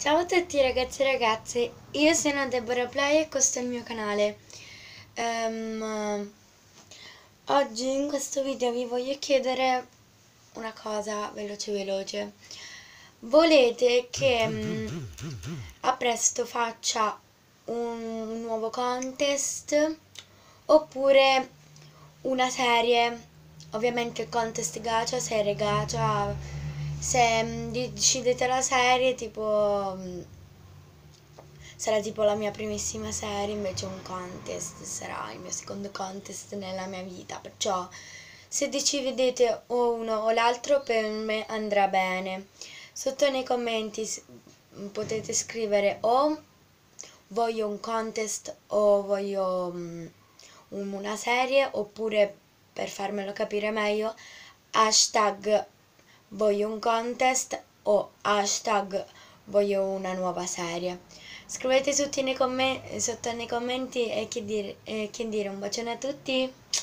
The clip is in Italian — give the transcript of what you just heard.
Ciao a tutti ragazzi e ragazze, io sono Deborah Play e questo è il mio canale. Oggi in questo video vi voglio chiedere una cosa veloce. Volete che a presto faccia un nuovo contest oppure una serie? Ovviamente contest gacha, serie gacha. Se decidete la serie, tipo sarà tipo la mia primissima serie, invece un contest sarà il mio secondo contest nella mia vita. Perciò se decidete o uno o l'altro per me andrà bene. Sotto nei commenti potete scrivere o voglio un contest o voglio una serie, oppure per farmelo capire meglio hashtag voglio un contest o hashtag voglio una nuova serie. Scrivete sotto nei commenti e che dire un bacione a tutti.